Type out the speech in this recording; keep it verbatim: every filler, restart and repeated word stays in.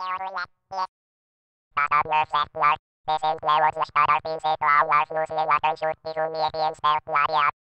Besinfluencia starter pinse clown life loosely laten shoot die meer in stelt